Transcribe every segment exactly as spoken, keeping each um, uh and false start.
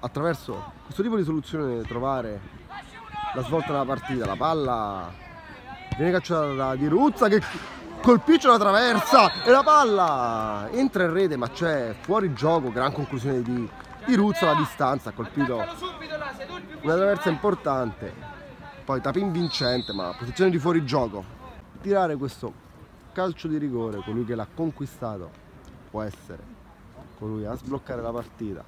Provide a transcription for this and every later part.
attraverso questo tipo di soluzione trovare la svolta della partita. La palla viene cacciata da Di Ruzza che colpisce la traversa e la palla entra in rete, ma c'è fuori gioco. Gran conclusione di Di Ruzza, la distanza, ha colpito una traversa importante, poi tapin vincente, ma posizione di fuori gioco. Tirare questo calcio di rigore, colui che l'ha conquistato può essere colui a sbloccare la partita.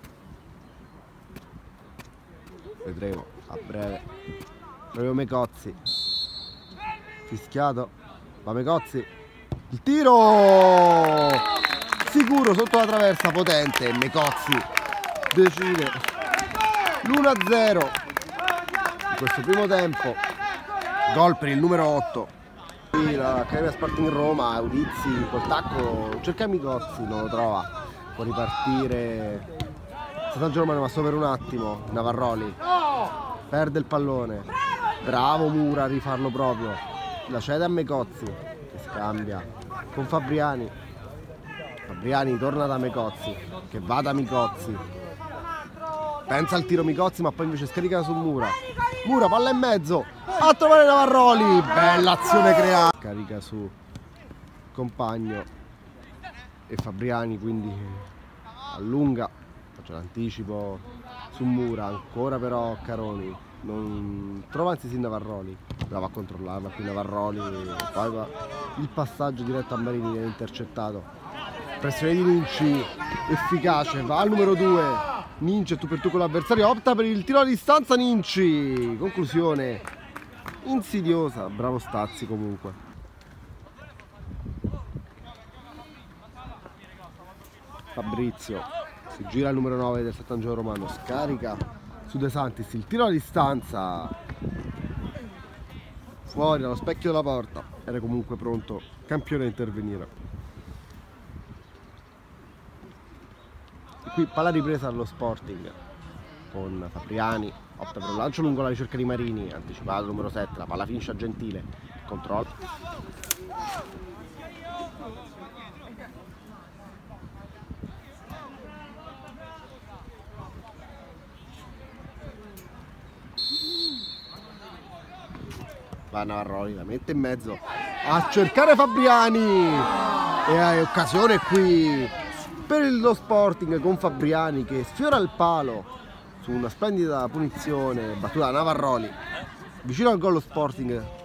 Vedremo a breve. Proprio Mecozzi, fischiato, va Mecozzi, il tiro sicuro sotto la traversa, potente. Mecozzi decide l'uno a zero in questo primo tempo. Gol per il numero otto. L'Accademia Sporting Roma, Udizzi col tacco cerca Mecozzi, non lo trova, può ripartire San Giorgio, è rimasto per un attimo. Navarroli perde il pallone, bravo Mura a rifarlo proprio, la cede a Mecozzi che scambia con Fabriani. Fabriani torna da Mecozzi che va da Mecozzi, pensa al tiro Mecozzi, ma poi invece scarica su Mura. Mura, palla in mezzo a trovare Navarroli, bella azione creata, carica su compagno e Fabriani quindi allunga, faccio l'anticipo su Mura, ancora però Caroni non trova, anzi sì Navarroli, brava a controllarla qui Navarroli, poi va il passaggio diretto a Marini, viene intercettato, pressione di Ninci efficace, va al numero due, Ninci tu per tu con l'avversario, opta per il tiro a distanza Ninci, conclusione insidiosa, bravo Stazzi comunque. Fabrizio si gira il numero nove del Sant'Angelo Romano, scarica su De Santis, il tiro a distanza fuori dallo specchio della porta, era comunque pronto Campione a intervenire. Qui palla ripresa allo Sporting con Fabriani, opta per un lancio lungo alla ricerca di Marini, anticipato numero sette, la palla finisce a Gentile, controllo. Va Navarroli, la mette in mezzo a cercare Fabriani e hai occasione qui per lo Sporting con Fabriani che sfiora il palo su una splendida punizione battuta da Navarroli. Vicino al gol lo Sporting